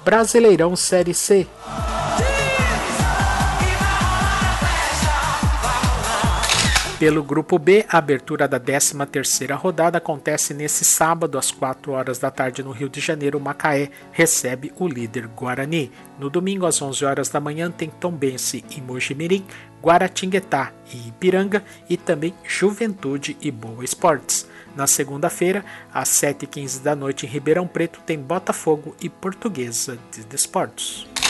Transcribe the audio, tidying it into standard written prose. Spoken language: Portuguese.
Brasileirão Série C. Pelo Grupo B, a abertura da 13ª rodada acontece nesse sábado às 4 horas da tarde no Rio de Janeiro. Macaé recebe o líder Guarani. No domingo às 11 horas da manhã tem Tombense e Mojimirim, Guaratinguetá e Ipiranga e também Juventude e Boa Esportes. Na segunda-feira, às 7h15 da noite em Ribeirão Preto tem Botafogo e Portuguesa de Desportos.